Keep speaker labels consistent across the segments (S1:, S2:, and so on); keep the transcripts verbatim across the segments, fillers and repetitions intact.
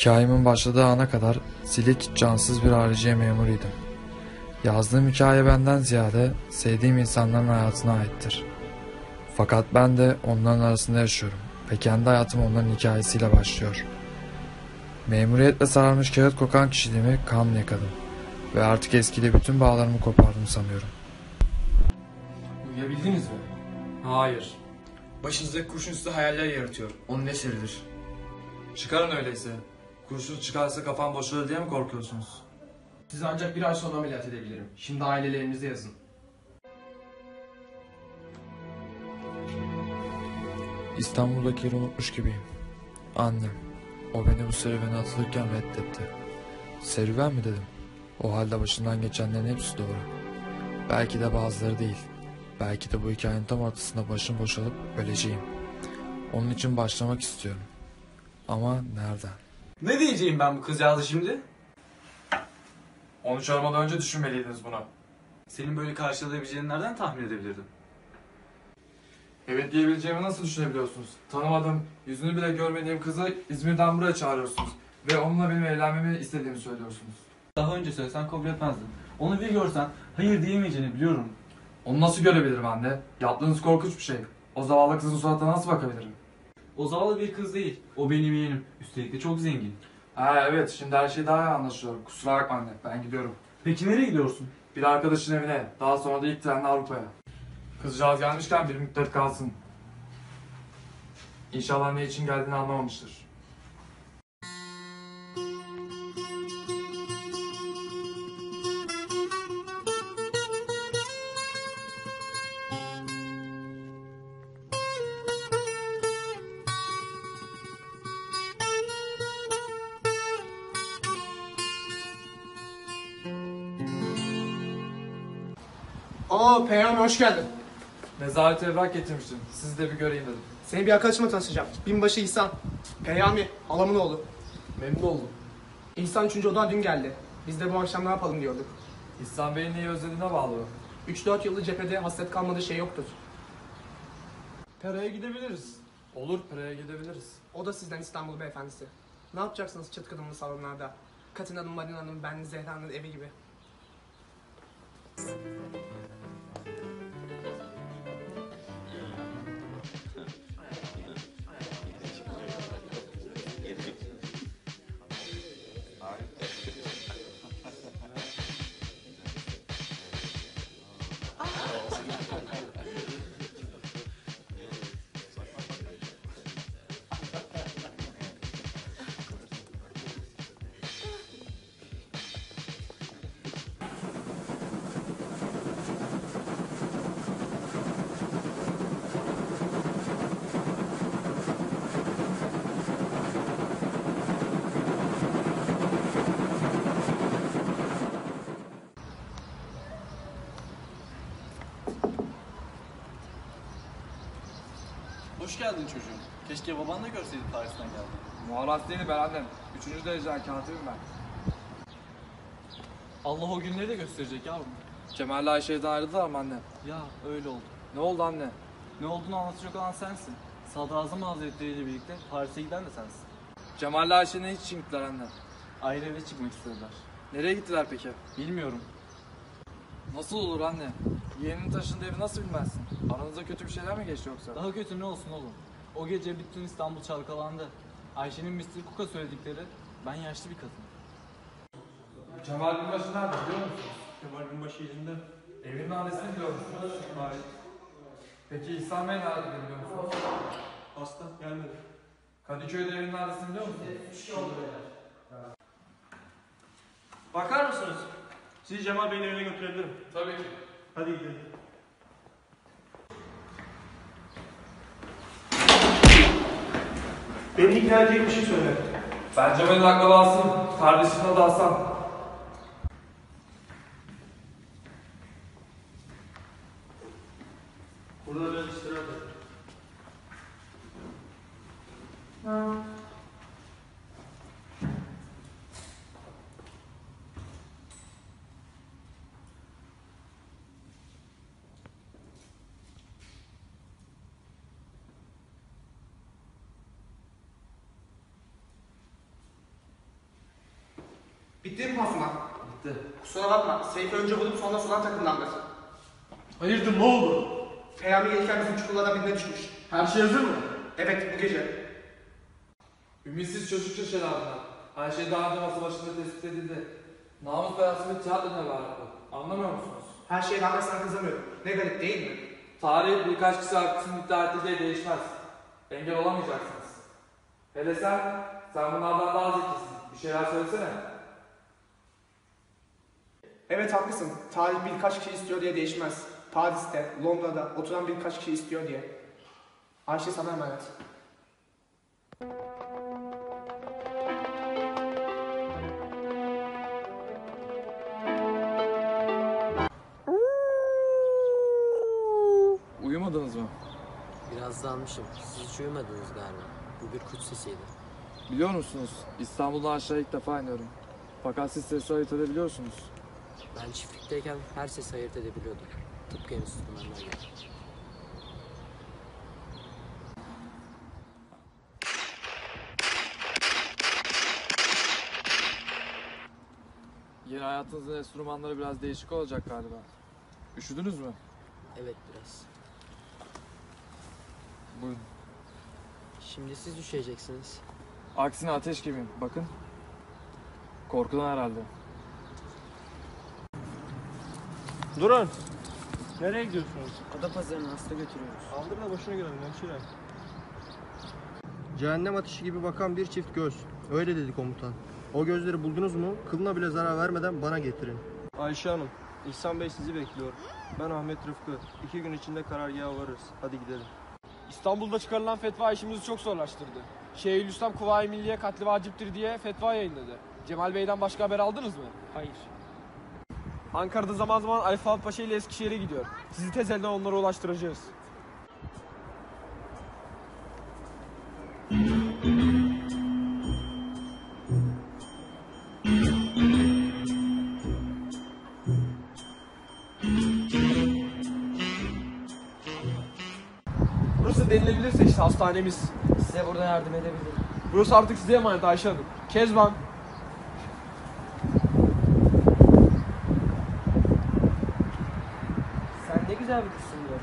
S1: Hikayemin başladığı ana kadar silik, cansız bir hariciye memuruydım. Yazdığım hikaye benden ziyade sevdiğim insanların hayatına aittir. Fakat ben de onların arasında yaşıyorum ve kendi hayatım onların hikayesiyle başlıyor. Memuriyetle sararmış kağıt kokan kişiliğimi kanla yıkadım ve artık eskiyle bütün bağlarımı kopardım sanıyorum.
S2: Uyuyabildiniz mi?
S1: Hayır.
S2: Başınızdaki kurşun üstü hayaller yaratıyor. Onun eseridir.
S1: Çıkarın öyleyse. Kurşun çıkarsa kafam boşalır diye mi korkuyorsunuz?
S2: Sizi ancak bir ay sonra ameliyat edebilirim. Şimdi ailelerinize yazın.
S1: İstanbul'daki yeri unutmuş gibiyim. Annem. O beni bu serüvene atılırken reddetti. Serüven mi dedim. O halde başından geçenlerin hepsi doğru. Belki de bazıları değil. Belki de bu hikayenin tam ortasında başım boşalıp öleceğim. Onun için başlamak istiyorum. Ama nereden?
S3: Ne diyeceğim ben bu kızcağızı şimdi?
S1: Onu çağırmadan önce düşünmeliydiniz bunu.
S3: Senin böyle karşılayabileceğini nereden tahmin edebilirdim?
S1: Evet diyebileceğimi nasıl düşünebiliyorsunuz? Tanımadığım, yüzünü bile görmediğim kızı İzmir'den buraya çağırıyorsunuz. Ve onunla benim evlenmemi istediğimi söylüyorsunuz.
S3: Daha önce söylesen kabul etmezdin. Onu bir görsen hayır diyemeyeceğini biliyorum.
S1: Onu nasıl görebilirim anne? Yaptığınız korkunç bir şey. O zavallı kızın suratına nasıl bakabilirim?
S3: O zavallı bir kız değil. O benim yeğenim. Üstelik de çok zengin.
S1: Ha evet, şimdi her şey daha iyi anlaşılıyor. Kusura bakma anne, ben gidiyorum.
S3: Peki nereye gidiyorsun?
S1: Bir arkadaşın evine, daha sonra da ilk trenle Avrupa'ya. Kızcağız gelmişken bir müddet kalsın. İnşallah ne için geldiğini anlamamıştır.
S4: Oo Peyami hoş geldin.
S1: Nezaret evrak getirmiştim. Sizi de bir göreyim dedim.
S4: Seni bir arkadaşıma tanışacağım. Binbaşı İhsan. Peyami, halamın oğlu.
S1: Memnun oldum.
S4: İhsan üçüncü odan dün geldi. Biz de bu akşam ne yapalım diyorduk.
S1: İhsan Bey'in neyi özlediğine bağlı.
S4: üç dört yıldır cephede hasret kalmadığı şey yoktur.
S1: Pera'ya gidebiliriz. Olur, Pera'ya gidebiliriz.
S4: O da sizden İstanbul beyefendisi. Ne yapacaksınız çıt kadınlı salonlarda? Katin Hanım, Madin Hanım, ben Zehra'nın evi gibi.
S3: Hoş geldin çocuğum. Keşke baban da görseydi Paris'ten geldi.
S1: Muharat değil ben annem. Üçüncü dereceden katibim ben.
S3: Allah o günleri de gösterecek yavrum.
S1: Cemal'le Ayşe'den ayrıldılar mı anne?
S3: Ya öyle oldu.
S1: Ne oldu anne?
S3: Ne olduğunu anlatacak olan sensin. Sadrazam Hazretleri ile birlikte Paris'e giden de sensin.
S1: Cemal'le Ayşe ne için gittiler anne?
S3: Ayrı eve çıkmak istediler.
S1: Nereye gittiler peki?
S3: Bilmiyorum.
S1: Nasıl olur anne? Yeğenin taşındığı evi nasıl bilmezsin? Aranızda kötü bir şeyler mi geçti yoksa?
S3: Daha kötü ne olsun oğlum. O gece bütün İstanbul çalkalandı. Ayşe'nin mister Cook'a söyledikleri, ben yaşlı bir kadın.
S1: Cemal Binbaşı nerede biliyor musunuz?
S3: Kemal Binbaşı elinde.
S1: Evinin adresini biliyor musunuz? Hayır. Peki İhsan Bey nerede biliyor musunuz?
S3: Hasta gelmedi.
S1: Kadıköy'de evinin adresini biliyor musunuz?
S5: Bakar mısınız? Sizi Cemal Bey'in evine götürebilirim.
S1: Tabii ki.
S5: Hadi gidelim. Beni ikna edecek bir şey söyle.
S1: Ben Cemal'in akrabasıyım. Kardeşinin adı Hasan.
S5: Burada biraz istirahat et.
S4: Bitti mi Pansuman?
S2: Bitti.
S4: Kusura bakma. Seyfi önce bulup sonra sudan takımlandır.
S5: Hayırdır ne oldu?
S4: Peyami gelirken bizim çukurlardan birine düşmüş.
S5: Her şey hazır mı?
S4: Evet bu gece.
S1: Ümitsiz çocukça şelaleler. Ayşe daha önce masa başında tespit edildi. Namus belası bir tiyatro ne var bu? Anlamıyor musunuz?
S4: Her şeye rağmen sana kızamıyorum. Ne garip değil mi?
S1: Tarih birkaç kişi hakkısının iddia ettiği değişmez. Engel olamayacaksınız. Hele sen, sen bunlardan daha zekisin. Bir şeyler söylesene.
S4: Evet haklısın. Tarih birkaç kişi istiyor diye değişmez. Paris'te, Londra'da oturan birkaç kişi istiyor diye. Ayşe sana emanet.
S1: Uyumadınız mı?
S6: Biraz dalmışım. Siz hiç uyumadınız galiba. Bu bir kuş sesiydi.
S1: Biliyor musunuz? İstanbul'dan aşağı ilk defa iniyorum. Fakat siz sesi ayırt edebiliyorsunuz.
S6: Ben çiftlikteyken her sesi ayırt edebiliyordum. Tıpkı enstrümanlar gibi.
S1: Yeni hayatınızın enstrümanları biraz değişik olacak galiba. Üşüdünüz mü?
S6: Evet biraz.
S1: Buyurun.
S6: Şimdi siz düşeceksiniz.
S1: Aksine ateş gibiyim. Bakın. Korkudan herhalde.
S5: Durun. Nereye gidiyorsunuz?
S6: Adapazarı'na hasta götürüyoruz.
S5: Aldır da başına görelim hemşire.
S7: Cehennem ateşi gibi bakan bir çift göz. Öyle dedi komutan. O gözleri buldunuz mu? Kılına bile zarar vermeden bana getirin.
S5: Ayşe Hanım, İhsan Bey sizi bekliyor. Ben Ahmet Rıfkı. İki gün içinde karargaha varırız. Hadi gidelim.
S8: İstanbul'da çıkarılan fetva işimizi çok zorlaştırdı. Şeyhülislam Kuvayi Milliye katli vaciptir diye fetva yayınladı. Cemal Bey'den başka haber aldınız mı? Hayır. Ankara'da zaman zaman Ali Fuat Paşa ile Eskişehir'e gidiyor. Sizi tez elden onlara ulaştıracağız. Burası denilebilirse işte hastanemiz.
S6: Size burada yardım edebilirim.
S8: Burası artık size emanet Ayşe Hanım. Kezban.
S6: Sen ne güzel bir kızsın böyle.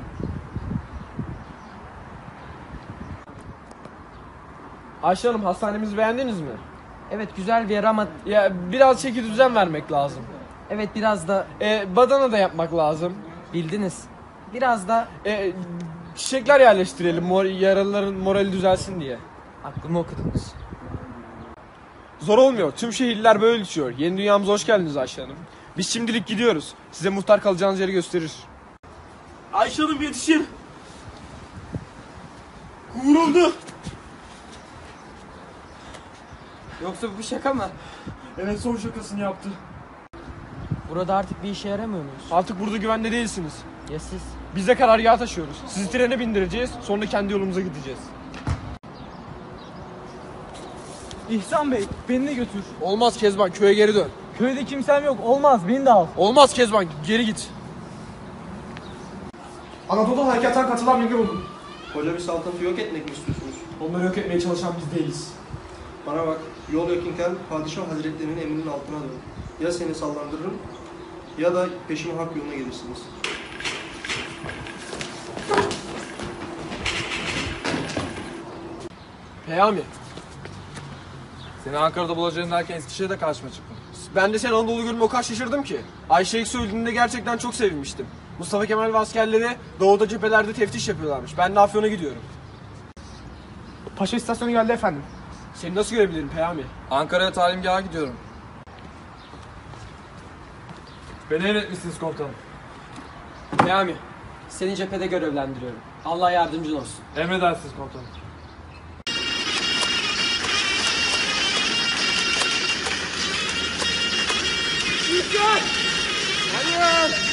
S8: Ayşe Hanım hastanemizi beğendiniz mi?
S6: Evet güzel bir yer ama
S8: Ya biraz çeki düzen vermek lazım.
S6: evet biraz da
S8: E, badana da yapmak lazım.
S6: bildiniz. Biraz da
S8: E, çiçekler yerleştirelim mor, yaralıların morali düzelsin diye.
S6: aklımı okudunuz.
S8: Zor olmuyor. Tüm şehirler böyle düşüyor. Yeni dünyamıza hoş geldiniz Ayşe Hanım. Biz şimdilik gidiyoruz. Size muhtar kalacağınız yeri gösterir.
S5: Ayşe Hanım yetişin. Vuruldu.
S6: Yoksa bu bir şaka mı?
S5: Evet son şakasını yaptı.
S6: Burada artık bir işe yaramıyor muyuz?
S8: Artık burada güvende değilsiniz.
S6: Ya siz?
S8: Biz de karargaha taşıyoruz. Sizi trene bindireceğiz. Sonra kendi yolumuza gideceğiz.
S3: İhsan Bey, beni de götür.
S8: Olmaz Kezban. Köye geri dön.
S3: Köyde kimsem yok. Olmaz, beni de al.
S8: Olmaz Kezban. Geri git.
S4: Anadolu Harekatı'na katılan bilgi buldum.
S7: Koca bir saltanatı yok etmek mi istiyorsunuz?
S8: Onları yok etmeye çalışan biz değiliz.
S7: Bana bak, yol yakınken padişah hazretlerinin emrinin altına dön. Ya seni sallandırırım ya da peşime hak yoluna gelirsiniz.
S8: Peyami.
S1: Seni Ankara'da bulacağım derken Eskişehir'de karşıma çıktın.
S8: Ben de seni Anadolu görünme o kadar şaşırdım ki. Ayşe ilk söylediğinde gerçekten çok sevinmiştim. Mustafa Kemal ve askerleri doğuda cephelerde teftiş yapıyorlarmış. Ben de Afyon'a gidiyorum.
S4: Paşa istasyonu geldi efendim.
S8: Seni nasıl görebilirim Peyami?
S1: Ankara'ya talimgaha gidiyorum. Beni emretmişsiniz komutanım.
S6: Peyami, seni cephede görevlendiriyorum. Allah yardımcın olsun.
S1: Emredersiniz komutanım.
S8: Hayır!